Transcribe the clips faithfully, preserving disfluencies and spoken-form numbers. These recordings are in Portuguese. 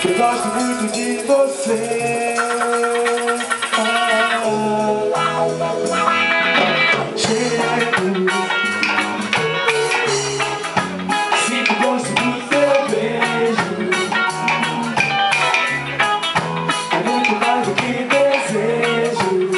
Eu gosto muito de você. Ah, chego, sinto o gosto do teu beijo. É muito mais do que desejo.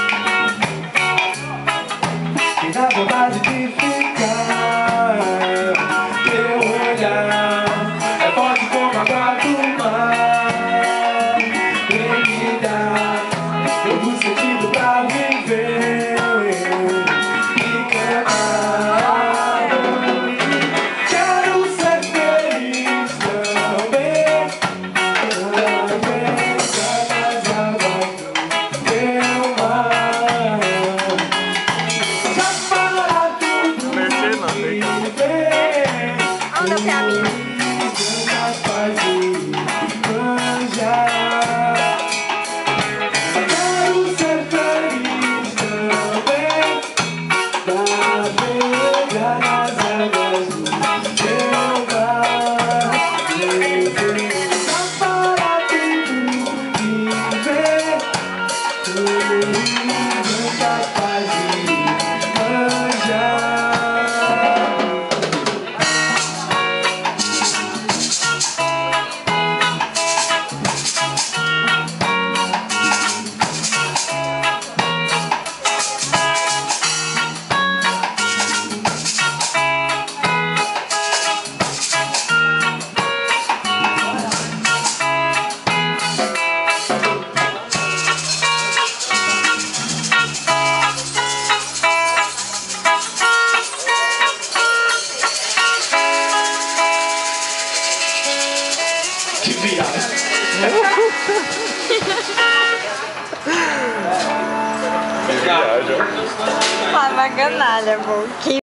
Me dá vontade de ficar. Teu olhar é forte como a água do mar. Vem me dar novo sentido pra viver e cantar. Quero ser feliz também. Também nas águas do teu mar. Já para tudo e vem. Onde eu a minha? Quero ser feliz também. Navegar nas águas do teu mar. Já para tudo e vem. Feliz, capaz de manjar. Que viagem! Que viagem. Uma canalha, pô.